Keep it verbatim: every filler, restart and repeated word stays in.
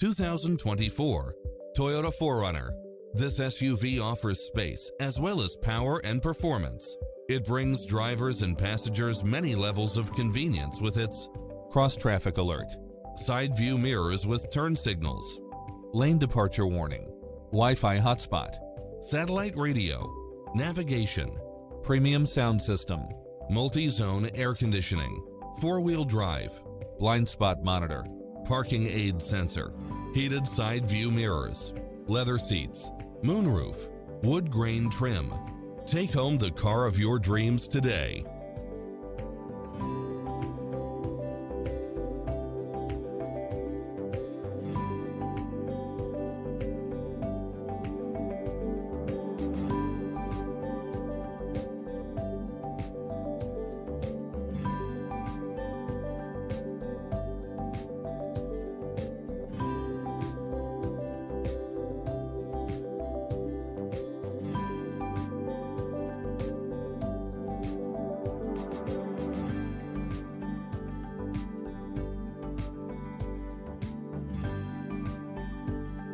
two thousand twenty-four Toyota four runner. This S U V offers space as well as power and performance. It brings drivers and passengers many levels of convenience with its cross-traffic alert, side view mirrors with turn signals, lane departure warning, Wi-Fi hotspot, satellite radio, navigation, premium sound system, multi-zone air conditioning, four-wheel drive, blind spot monitor, parking aid sensor, heated side view mirrors, leather seats, moonroof, wood grain trim. Take home the car of your dreams today.